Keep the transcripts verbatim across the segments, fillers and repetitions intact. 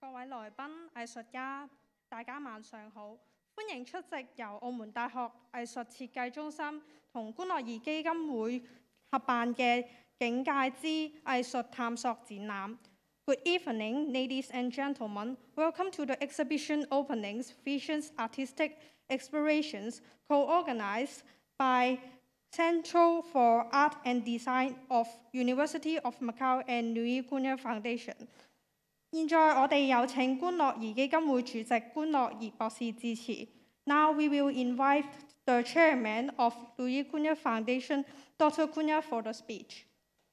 各位來賓、藝術家，大家晚上好，歡迎出席由澳門大學藝術設計中心同觀樂兒基金會合辦嘅境界之藝術探索展覽。Good evening, ladies and gentlemen. Welcome to the exhibition openings Visions Artistic Explorations, co-organized by Central for Art and Design of University of Macau and Rui Cunha Foundation。現在我哋有請觀樂兒基金會主席觀樂兒博士致辭。Now we will invite the chairman of Rui Cunha Foundation, Doctor Cunha, for the speech.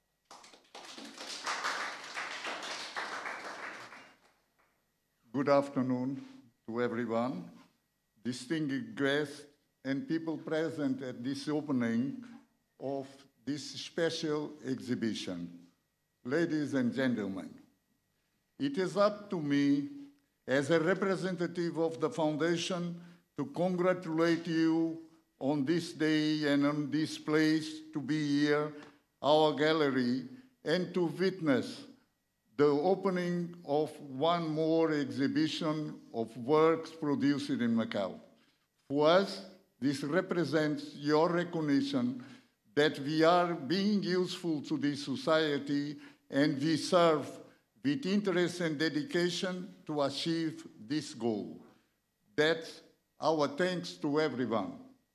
Good afternoon to everyone, distinguished guests and people present at this opening of this special exhibition. Ladies and gentlemen, it is up to me as a representative of the Foundation to congratulate you on this day and on this place to be here, our gallery, and to witness the opening of one more exhibition of works produced in Macau. For us, this represents your recognition that we are being useful to this society and we serve with interest and dedication to achieve this goal. That's our thanks to everyone.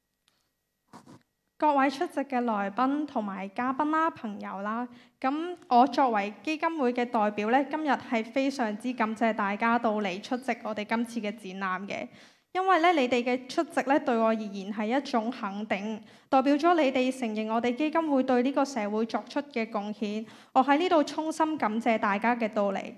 各位出席嘅來賓同埋嘉賓啦、朋友啦，咁我作為基金會嘅代表咧，今日係非常之感謝大家到嚟出席我哋今次嘅展覽嘅，因為咧你哋嘅出席咧對我而言係一種肯定，代表咗你哋承認我哋基金會對呢個社會作出嘅貢獻，我喺呢度衷心感謝大家嘅到嚟。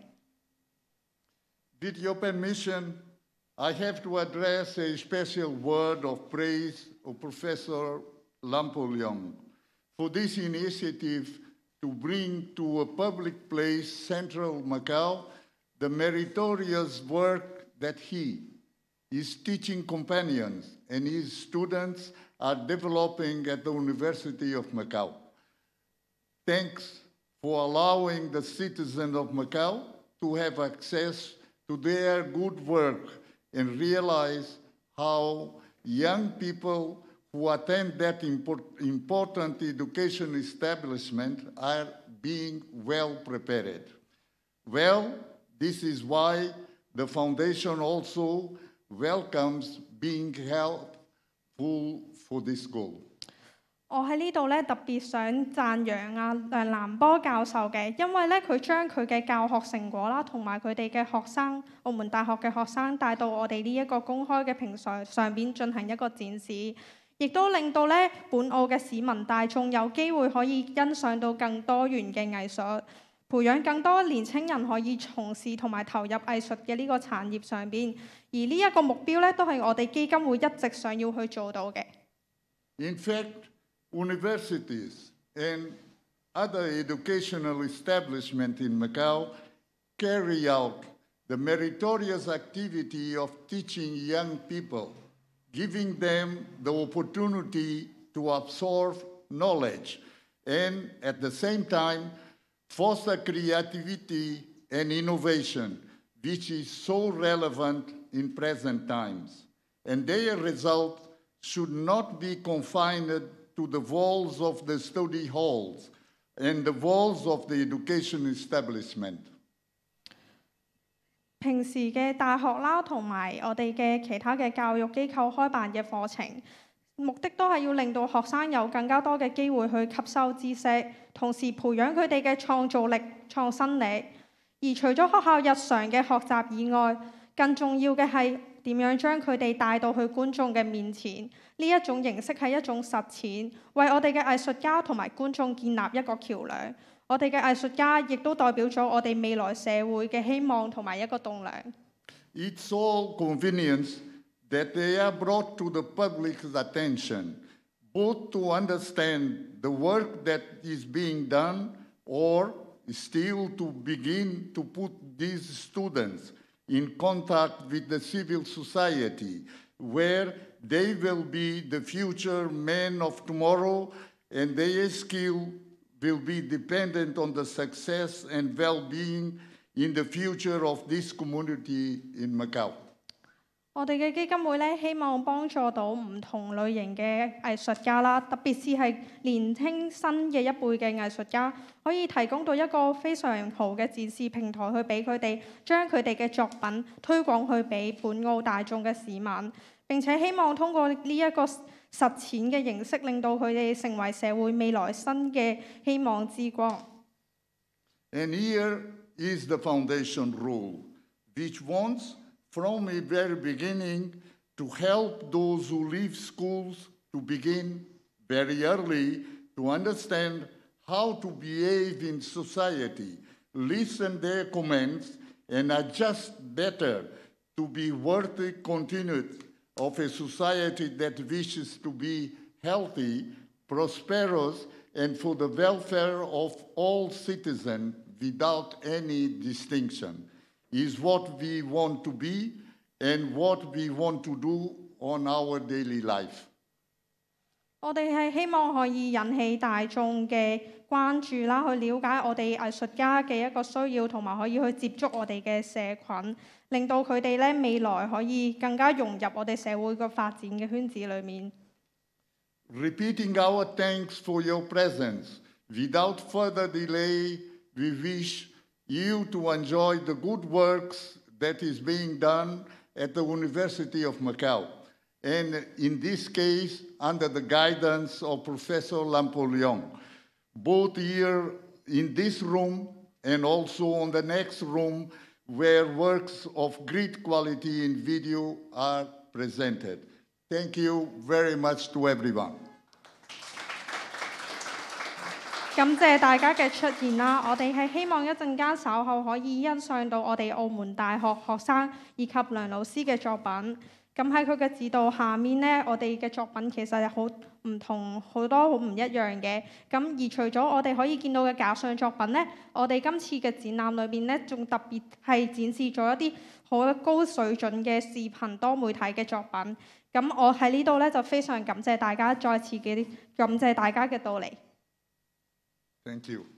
With your permission, I have to address a special word of praise of Professor Lampo Leong for this initiative to bring to a public place, Central Macau, the meritorious work that he, his teaching companions, and his students are developing at the University of Macau. Thanks for allowing the citizens of Macau to have access to their good work and realize how young people who attend that import, important education establishment are being well prepared. Well, this is why the Foundation also welcomes being helpful for this goal. 我喺呢度咧特別想讚揚啊梁南波教授嘅，因為咧佢將佢嘅教學成果啦，同埋佢哋嘅學生，澳門大學嘅學生帶到我哋呢一個公開嘅平台上邊進行一個展示，亦都令到咧本澳嘅市民大眾有機會可以欣賞到更多元嘅藝術，培養更多年青人可以從事同埋投入藝術嘅呢個產業上邊，而呢一個目標咧都係我哋基金會一直想要去做到嘅。 In fact, universities and other educational establishments in Macau carry out the meritorious activity of teaching young people, giving them the opportunity to absorb knowledge and at the same time foster creativity and innovation, which is so relevant in present times. And their result should not be confined to the walls of the study halls and the walls of the education establishment. 平時嘅大學啦，同埋我哋嘅其他嘅教育機構開辦嘅課程，目的都係要令到學生有更加多嘅機會去吸收知識，同時培養佢哋嘅創造力、創新力。而除咗學校日常嘅學習以外，更重要嘅係點樣將佢哋帶到去觀眾嘅面前。呢一種形式係一種實踐，為我哋嘅藝術家同埋觀眾建立一個橋梁。我哋嘅藝術家亦都代表咗我哋未來社會嘅希望同埋一個棟梁。 It's all convenience that they are brought to the public's attention, both to understand the work that is being done or still to begin to put these students in contact with the civil society, where they will be the future men of tomorrow, and their skill will be dependent on the success and well-being in the future of this community in Macau. 我哋嘅基金會咧，希望幫助到唔同類型嘅藝術家啦，特別是係年輕新嘅一輩嘅藝術家，可以提供到一個非常好嘅展示平台，去俾佢哋將佢哋嘅作品推廣去俾本澳大眾嘅市民。並且希望通過呢一個實踐嘅形式，令到佢哋成為社會未來新嘅希望之光。 And here is the foundation rule, which wants from the very beginning to help those who leave schools to begin very early to understand how to behave in society, listen their comments, and adjust better to be worthy continued of a society that wishes to be healthy, prosperous, and for the welfare of all citizens without any distinction, is what we want to be and what we want to do on our daily life. 我哋係希望可以引起大眾嘅關注啦，去了解我哋藝術家嘅一個需要，同埋可以去接觸我哋嘅社群，令到佢哋咧未來可以更加融入我哋社會個發展嘅圈子裏面。 Repeating our thanks for your presence, without further delay, we wish you to enjoy the good works that is being done at the University of Macau, and in this case, under the guidance of Professor Lampo Leong, both here in this room and also on the next room where works of great quality in video are presented. Thank you very much to everyone. 感謝大家嘅出現啦！我哋係希望一陣間稍後可以欣賞到我哋澳門大學學生以及梁老師嘅作品。咁喺佢嘅指導下面呢，我哋嘅作品其實係好唔同，好多好唔一樣嘅。咁而除咗我哋可以見到嘅假想作品呢，我哋今次嘅展覽裏邊呢，仲特別係展示咗一啲好高水準嘅視頻多媒體嘅作品。咁我喺呢度呢，就非常感謝大家，再次嘅感謝大家嘅到嚟。 Thank you.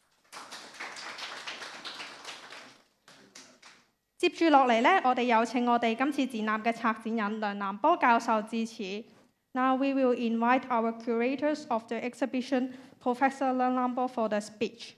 接住落嚟呢，我哋有請我哋今次展覽嘅策展人梁南波教授致辭。Now we will invite our curators of the exhibition, Professor Lampo, for the speech.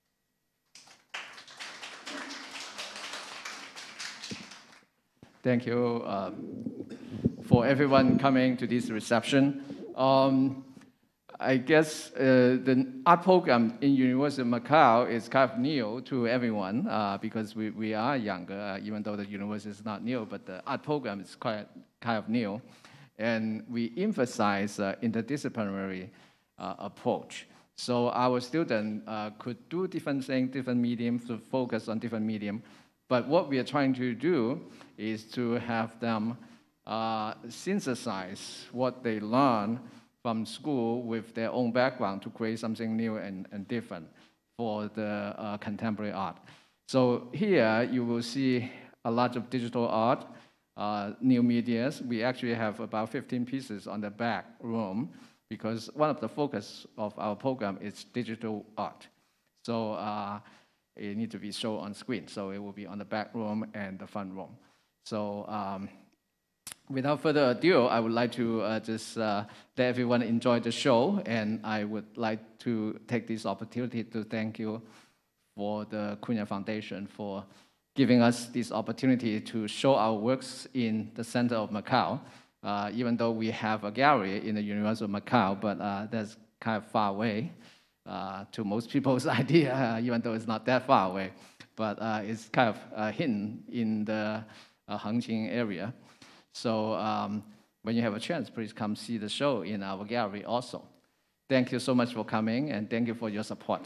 Thank you uh, for everyone coming to this reception. Um, I guess uh, the art program in University of Macau is kind of new to everyone uh, because we, we are younger, uh, even though the university is not new, but the art program is quite kind of new. And we emphasize uh, interdisciplinary uh, approach. So our students uh, could do different things, different mediums, to focus on different medium. But what we are trying to do is to have them uh, synthesize what they learn from school with their own background to create something new and, and different for the uh, contemporary art. So here you will see a lot of digital art, uh, new medias. We actually have about fifteen pieces on the back room because one of the focus of our program is digital art. So uh, it needs to be shown on screen. So it will be on the back room and the front room. So um, without further ado, I would like to uh, just uh, let everyone enjoy the show, and I would like to take this opportunity to thank you for the Cunha Foundation for giving us this opportunity to show our works in the center of Macau, uh, even though we have a gallery in the University of Macau, but uh, that's kind of far away uh, to most people's idea, uh, even though it's not that far away, but uh, it's kind of uh, hidden in the uh, Hengqin area. So um, when you have a chance, please come see the show in our gallery also. Thank you so much for coming, and thank you for your support.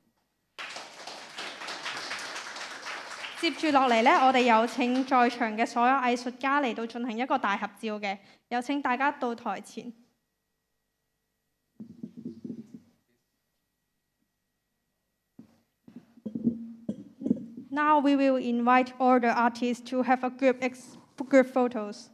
接住落嚟呢，我哋有請在場嘅所有藝術家嚟到進行一個大合照嘅，有請大家到台前。Now we will invite all the artists to have a group, ex group photos.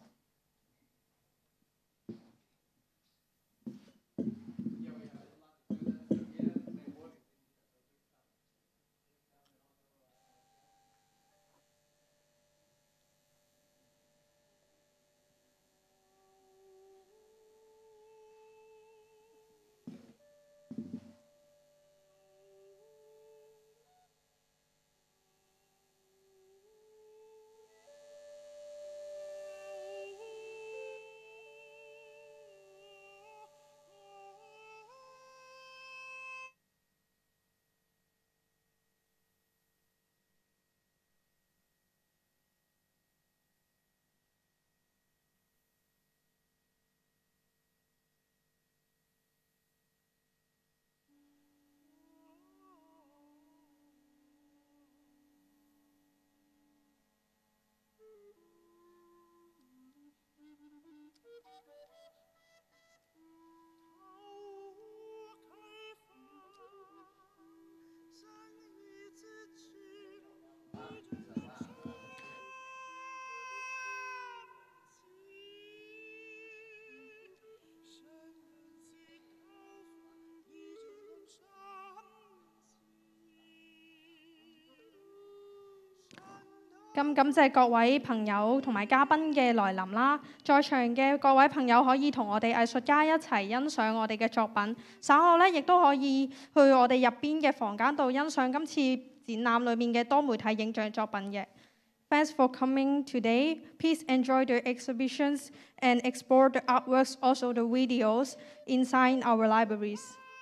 咁感謝各位朋友同埋嘉賓嘅來臨啦，在場嘅各位朋友可以同我哋藝術家一齊欣賞我哋嘅作品，稍後咧亦都可以去我哋入邊嘅房間度欣賞今次展覽裏面嘅多媒體影像作品嘅。Thanks for coming today. Please enjoy the exhibitions and explore the artworks, also the videos inside our libraries.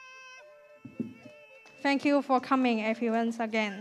Thank you for coming, everyone, again.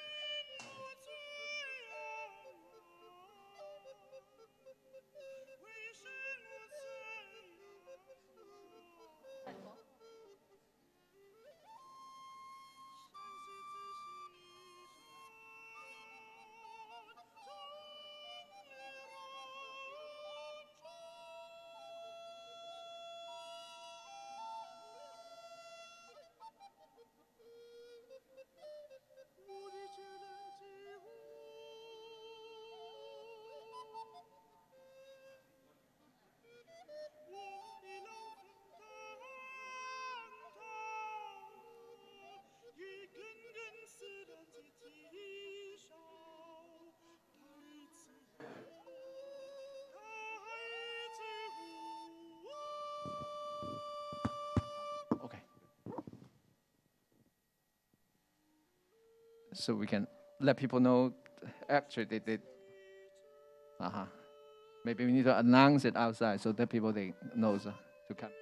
So we can let people know, actually they did. Uh-huh. Maybe we need to announce it outside so that people they knows uh, to come.